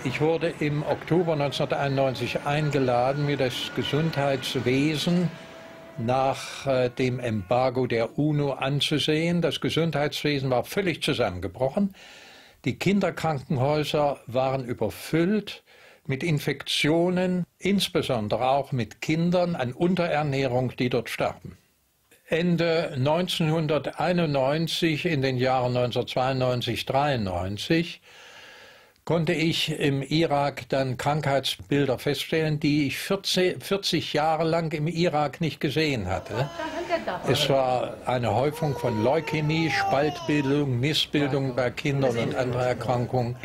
Ich wurde im Oktober 1991 eingeladen, mir das Gesundheitswesen nach dem Embargo der UNO anzusehen. Das Gesundheitswesen war völlig zusammengebrochen. Die Kinderkrankenhäuser waren überfüllt mit Infektionen, insbesondere auch mit Kindern an Unterernährung, die dort starben. Ende 1991, in den Jahren 1992, 1993, konnte ich im Irak dann Krankheitsbilder feststellen, die ich 40 Jahre lang im Irak nicht gesehen hatte. Es war eine Häufung von Leukämie, Spaltbildung, Missbildung bei Kindern und andere Erkrankungen.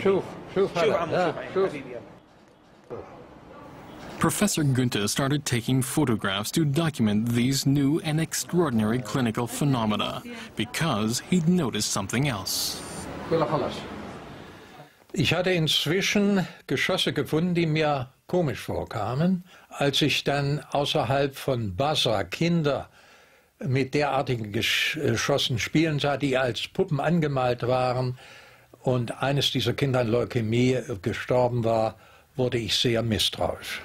Professor Günther started taking photographs to document these new and extraordinary clinical phenomena because he'd noticed something else. Ich hatte inzwischen Geschosse gefunden, die mir komisch vorkamen. Als ich dann außerhalb von Basra Kinder mit derartigen Geschossen spielen sah, die als Puppen angemalt waren, und eines dieser Kinder an Leukämie gestorben war, wurde ich sehr misstrauisch.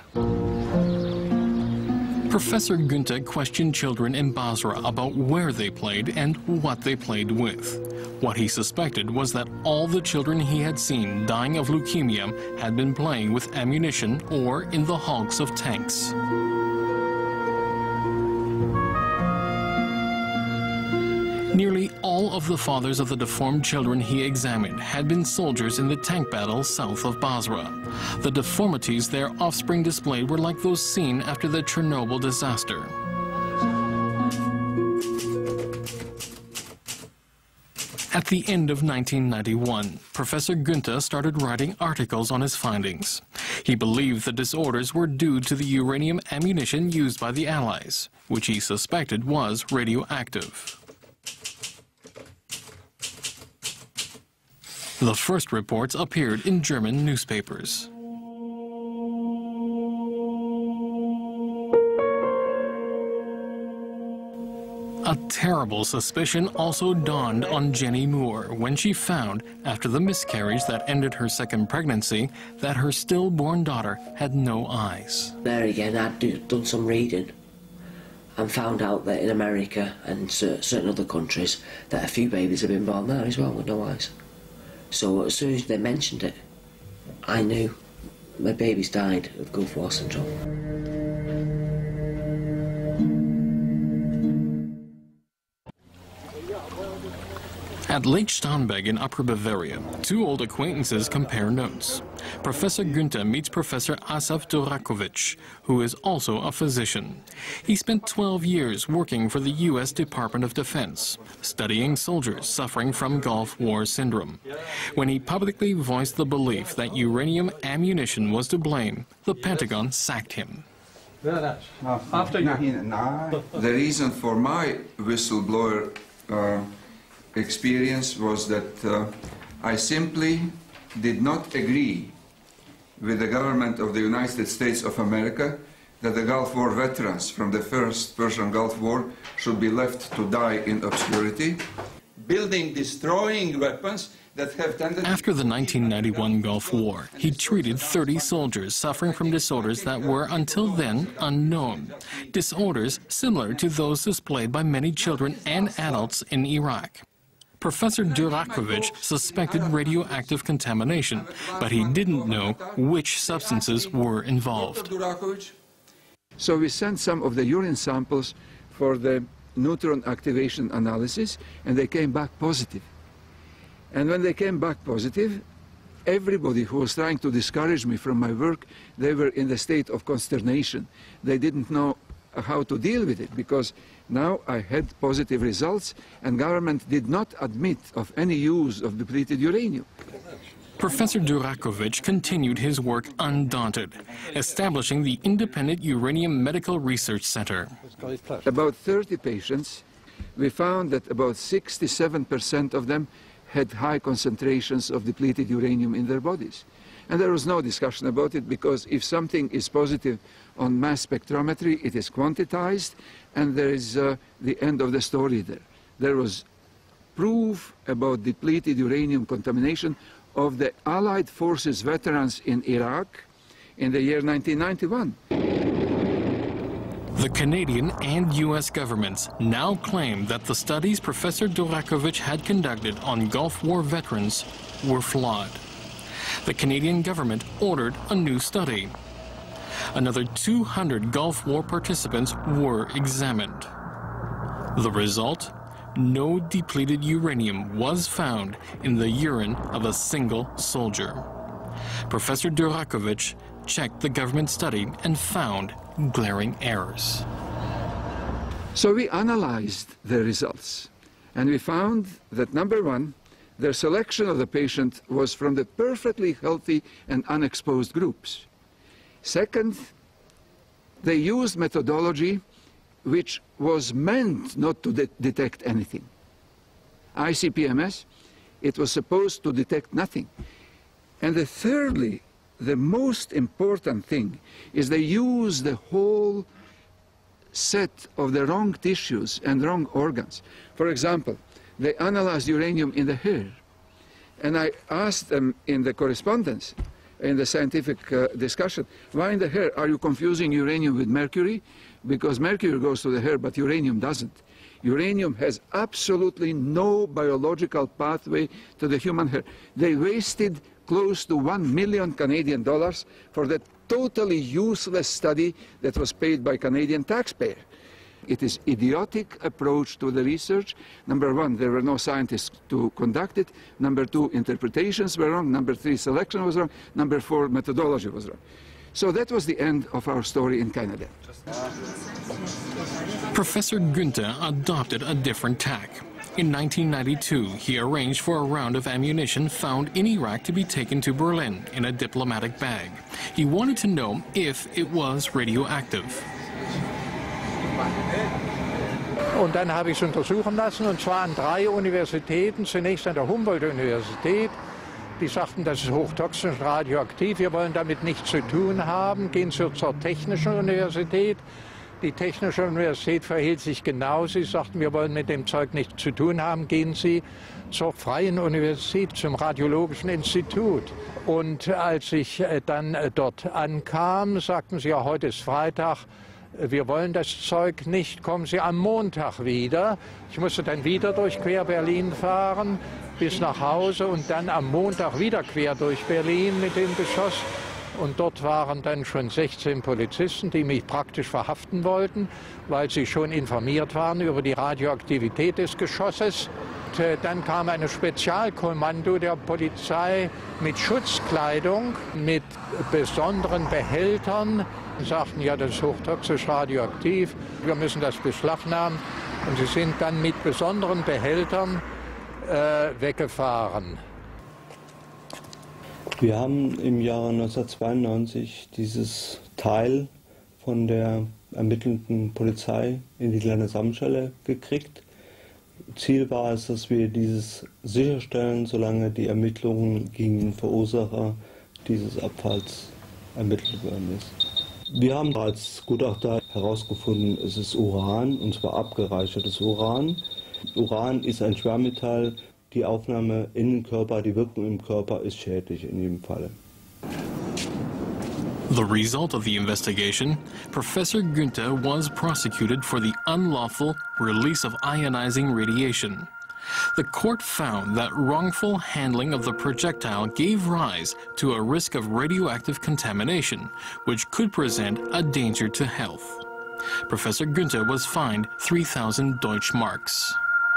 Professor Günther questioned children in Basra about where they played and what they played with. What he suspected was that all the children he had seen dying of leukemia had been playing with ammunition or in the hulks of tanks. Nearly all of the fathers of the deformed children he examined had been soldiers in the tank battle south of Basra. The deformities their offspring displayed were like those seen after the Chernobyl disaster. At the end of 1991, Professor Günther started writing articles on his findings. He believed the disorders were due to the uranium ammunition used by the Allies, which he suspected was radioactive. The first reports appeared in German newspapers. A terrible suspicion also dawned on Jenny Moore when she found, after the miscarriage that ended her second pregnancy, that her stillborn daughter had no eyes. There again, I'd done some reading and found out that in America and certain other countries that a few babies have been born there as well with no eyes. So as soon as they mentioned it, I knew my baby's died of Gulf War syndrome. At Lake Starnberg in Upper Bavaria, two old acquaintances compare notes. Professor Günther meets Professor Asaf Durakovic, who is also a physician. He spent 12 years working for the U.S. Department of Defense, studying soldiers suffering from Gulf War syndrome. When he publicly voiced the belief that uranium ammunition was to blame, the Pentagon sacked him. The reason for my whistleblower experience was that I simply did not agree with the government of the United States of America that the Gulf War veterans from the first Persian Gulf War should be left to die in obscurity, building destroying weapons that have tendency... After the 1991 Gulf War, he treated 30 soldiers suffering from disorders that were until then unknown. Disorders similar to those displayed by many children and adults in Iraq. Professor Durakovic suspected radioactive contamination, but he didn't know which substances were involved. So we sent some of the urine samples for the neutron activation analysis, and they came back positive. And when they came back positive, everybody who was trying to discourage me from my work, they were in the state of consternation. They didn't know how to deal with it, because now I had positive results and government did not admit of any use of depleted uranium. Professor Durakovic continued his work undaunted, establishing the Independent Uranium Medical Research Center. About 30 patients, we found that about 67% of them had high concentrations of depleted uranium in their bodies. And there was no discussion about it, because if something is positive on mass spectrometry, it is quantized, and there is the end of the story there. There was proof about depleted uranium contamination of the Allied Forces veterans in Iraq in the year 1991. The Canadian and U.S. governments now claim that the studies Professor Durakovic had conducted on Gulf War veterans were flawed. The Canadian government ordered a new study. Another 200 Gulf War participants were examined. The result? No depleted uranium was found in the urine of a single soldier. Professor Durakovic checked the government study and found glaring errors. So we analyzed the results, and we found that, number one, their selection of the patient was from the perfectly healthy and unexposed groups. Second, they used methodology which was meant not to detect anything. ICP-MS, it was supposed to detect nothing. And thirdly, the most important thing is they use the whole set of the wrong tissues and wrong organs. For example, they analyzed uranium in the hair. And I asked them in the correspondence, in the scientific discussion, why in the hair? Are you confusing uranium with mercury? Because mercury goes to the hair, but uranium doesn't. Uranium has absolutely no biological pathway to the human hair. They wasted close to $1 million Canadian for that totally useless study that was paid by Canadian taxpayers. It is idiotic approach to the research. Number one, there were no scientists to conduct it. Number two, interpretations were wrong. Number three, selection was wrong. Number four, methodology was wrong. So that was the end of our story in Canada. Professor Günther adopted a different tack. In 1992, he arranged for a round of ammunition found in Iraq to be taken to Berlin in a diplomatic bag. He wanted to know if it was radioactive. Und dann habe ich es untersuchen lassen, und zwar an 3 Universitäten. Zunächst an der Humboldt-Universität. Die sagten, das ist hochtoxisch und radioaktiv, wir wollen damit nichts zu tun haben. Gehen Sie zur Technischen Universität. Die Technische Universität verhielt sich genau. Sie sagten, wir wollen mit dem Zeug nichts zu tun haben. Gehen Sie zur Freien Universität, zum Radiologischen Institut. Und als ich dann dort ankam, sagten sie, ja, heute ist Freitag. Wir wollen das Zeug nicht, kommen Sie am Montag wieder. Ich musste dann wieder durch quer Berlin fahren, bis nach Hause und dann am Montag wieder quer durch Berlin mit dem Geschoss. Und dort waren dann schon 16 Polizisten, die mich praktisch verhaften wollten, weil sie schon informiert waren über die Radioaktivität des Geschosses. Und dann kam ein Spezialkommando der Polizei mit Schutzkleidung, mit besonderen Behältern. Und sagten, ja, das ist hochtoxisch radioaktiv, wir müssen das beschlagnahmen. Und sie sind dann mit besonderen Behältern weggefahren. Wir haben im Jahre 1992 dieses Teil von der ermittelnden Polizei in die Landessamtstelle gekriegt. Ziel war es, dass wir dieses sicherstellen, solange die Ermittlungen gegen den Verursacher dieses Abfalls ermittelt worden ist. Wir haben als Gutachter herausgefunden, es ist Uran, und zwar abgereichertes Uran. Uran ist ein Schwermetall. Die Aufnahme in den Körper, die Wirkung im Körper ist schädlich in jedem Fall. The result of the investigation, Professor Günther was prosecuted for the unlawful release of ionizing radiation. The court found that wrongful handling of the projectile gave rise to a risk of radioactive contamination, which could present a danger to health. Professor Günther was fined 3,000 Deutschmarks.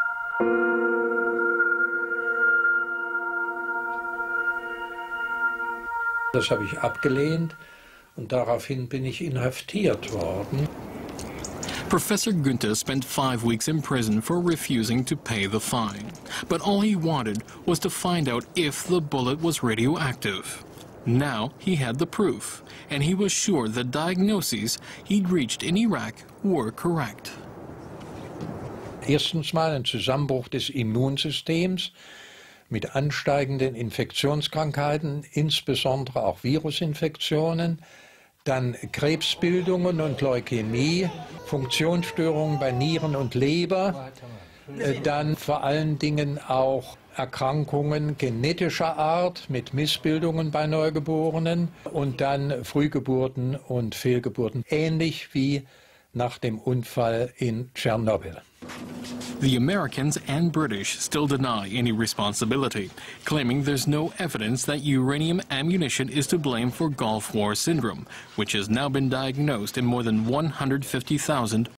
Das habe ich abgelehnt und daraufhin bin ich inhaftiert worden. Professor Günther spent 5 weeks in prison for refusing to pay the fine. But all he wanted was to find out if the bullet was radioactive. Now he had the proof, and he was sure the diagnoses he'd reached in Iraq were correct. Erstens mal ein Zusammenbruch des Immunsystems mit ansteigenden Infektionskrankheiten, insbesondere auch Virusinfektionen, dann Krebsbildungen und Leukämie, Funktionsstörungen bei Nieren und Leber, dann vor allen Dingen auch Erkrankungen genetischer Art mit Missbildungen bei Neugeborenen und dann Frühgeburten und Fehlgeburten, ähnlich wie nach dem Unfall in Tschernobyl. The Americans and British still deny any responsibility, claiming there's no evidence that uranium ammunition is to blame for Gulf War syndrome, which has now been diagnosed in more than 150,000